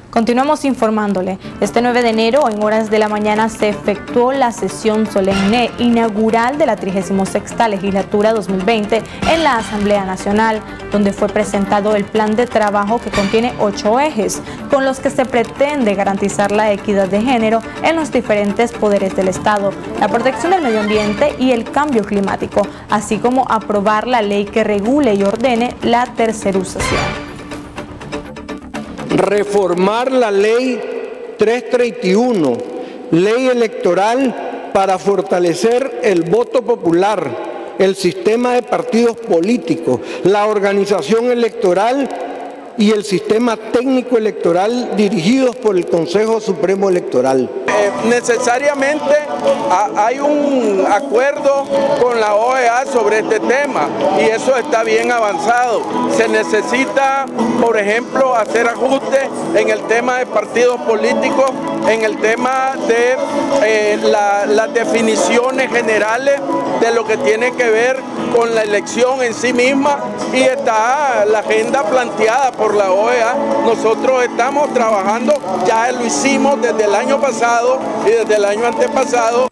Continuamos informándole. Este 9 de enero, en horas de la mañana, se efectuó la sesión solemne inaugural de la 36ª Legislatura 2020 en la Asamblea Nacional, donde fue presentado el plan de trabajo que contiene 8 ejes, con los que se pretende garantizar la equidad de género en los diferentes poderes del Estado, la protección del medio ambiente y el cambio climático, así como aprobar la ley que regule y ordene la tercerización. Reformar la ley 331, ley electoral, para fortalecer el voto popular, el sistema de partidos políticos, la organización electoral y el sistema técnico electoral dirigidos por el Consejo Supremo Electoral. Necesariamente hay un acuerdo con la OEA sobre este tema y eso está bien avanzado. Se necesita, por ejemplo, hacer ajustes en el tema de partidos políticos, en el tema de las definiciones generales de lo que tiene que ver con la elección en sí misma, y está la agenda planteada por la OEA. Nosotros estamos trabajando, ya lo hicimos desde el año pasado y desde el año antepasado,